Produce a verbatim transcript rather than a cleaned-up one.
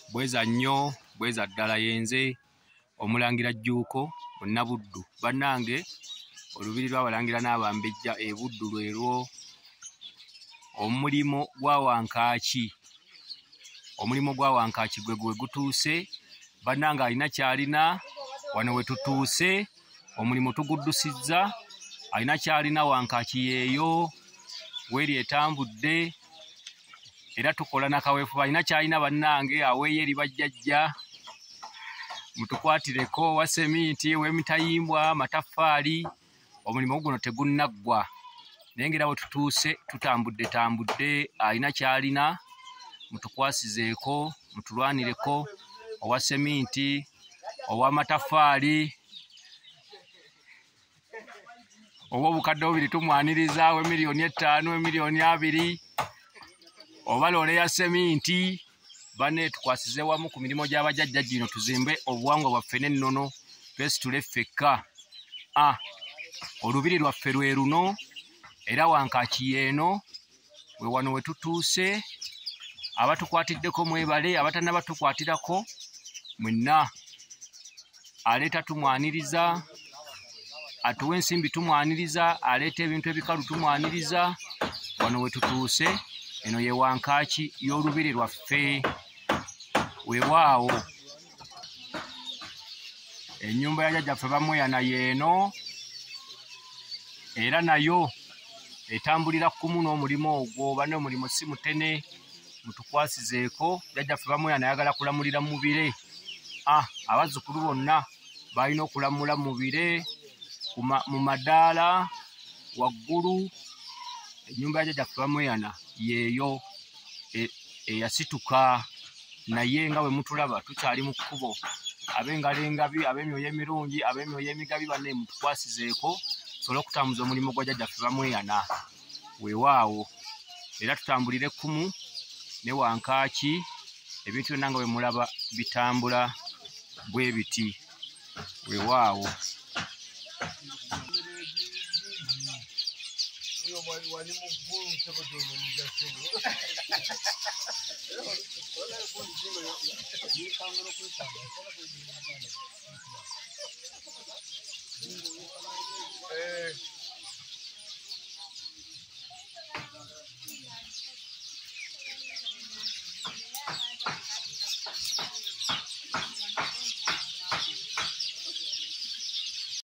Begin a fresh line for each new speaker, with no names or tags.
bweza nnyo bweza ddala yenze omulangira Jjuuko Munnabuddu. Bannange olubiri lw'abalangira n'abambejja e Buddu lwerwo. Omulimo gwa Wankaaki omulimo gwa Wankaaki gwe gwe gutuuse. Bannange alina kyalina wano wetutuuse. Omulimo tuguddusizza. Alina kyalina Wankaaki yeeyo weri etambudde era tukola nakaweefuba. Alina kyalina bannange aweeyo eri bajjajja. Mutukwatireko wa seminti w'emitayimbwa mataffaali. Omulimo guno tegunnaggwa naye ngera bwe tutuuse tutambudde tambudde. Alina kyalina mutukwasizeeko mutulwanireko owa seminti owa mataffaali oba obukadde bubiri tumwaniriza we miliyoni etaano we miliyoni abiri oba loole ya seminti. Bane tukwasize wamu ku mirimu gy'abajjajja gino tuzimbe obuwangwa bwaffe n'ennono twesitule ffekka. Ah, olubiri lwaffe lwe luno era Wankaaki yeeno we wano we tutuuse. Abatukwatiddeko mwebale, abatannaba tukwatirako mwenna. Aleeta tumwaniriza, atuwa ensimbi tumwaniriza, aleeta ebintu ebikalu tumwaniriza. Wano we tutuuse, eno ye Wankaaki y'olubiri lwaffe. Weewaawo ennyumba ya jjajjaffe bamweyana yeeno era nayo etambulira kumu n'omulimo ogwo. Banne omulimo si mutene mutukwasizeeko. Jjajjaffe bamweyana ayagala kulamulira mu bire. Ah, abazzukulu bonna balina okulamula mu bire mu madaala waggulu. Ennyumba ya jjajjaffe bamweyana yeeyo eyasituka naye nga bwe mutulaba tukyali mu kkubo. Ab'engalo engabi, ab'emyoyo emirungi, ab'emyoyo emigabi banne mutukwasizeeko tusobole okutambuza omulimu gwa jjajjaffe bamweyana. Weewaawo era tutambulire kumu ne Wankaaki. Ebintu byonna nga bwe mulaba bitambula bwe biti. Weewaawo